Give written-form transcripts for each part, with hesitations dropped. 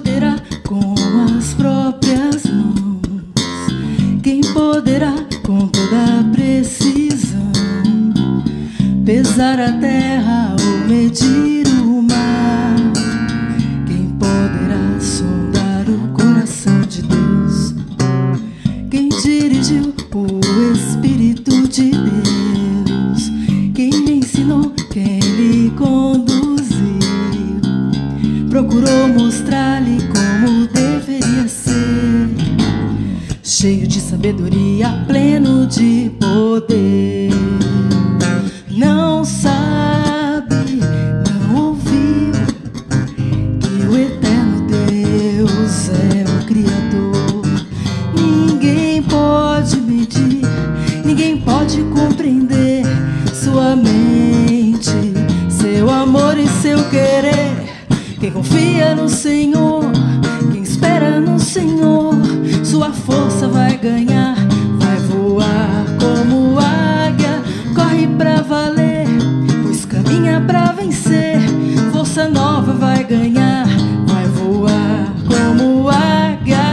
poderá com as próprias mãos? Quem poderá com toda a precisão pesar a terra ou medir o mar? Quem poderá sondar o coração de Deus? Quem dirigiu o Espírito de Deus? Quem lhe ensinou? Quem lhe conduziu? Procurou mostrar-lhe como deveria ser, cheio de sabedoria, pleno de poder. Não sabe, não ouviu que o eterno Deus é o Criador. Ninguém pode medir, ninguém pode compreender sua mente, seu amor e seu querer. Quem confia no Senhor, quem espera no Senhor, sua força vai ganhar, vai voar como águia, corre pra valer, pois caminha pra vencer. Força nova vai ganhar, vai voar como águia.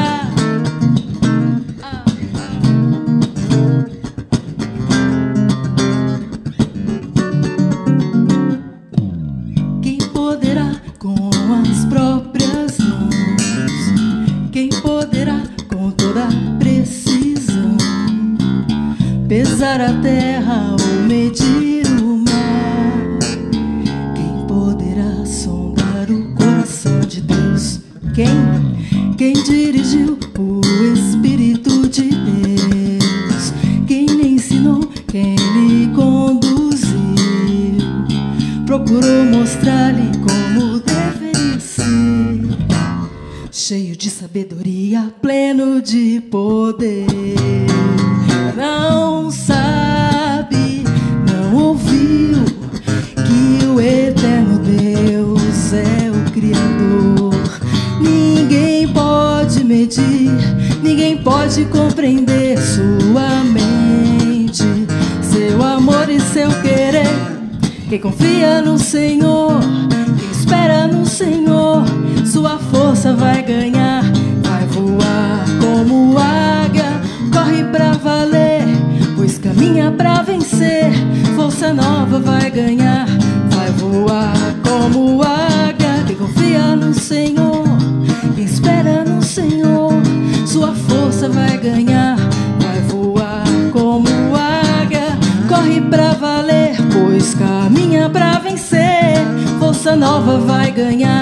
Quem poderá com as próprias mãos? Quem poderá com toda a precisão pesar a terra ou medir o mar? Quem poderá sondar o coração de Deus? Quem dirigiu o Espírito de Deus? Quem lhe ensinou? Quem lhe conduziu? Procurou mostrar-lhe como deveria ser, cheio de sabedoria, pleno de poder. Não sabe, não ouviu que o eterno Deus é o Criador. Ninguém pode medir, ninguém pode compreender sua mente, seu amor e seu querer. Quem confia no Senhor, quem espera no Senhor, sua força vai ganhar, vai voar como águia, corre pra valer, pois caminha pra vencer. Força nova vai ganhar, vai voar como águia. Quem confia no Senhor, quem espera no Senhor, sua força vai ganhar, vai voar como águia, corre pra valer, pois caminha pra vencer. Força nova vai ganhar,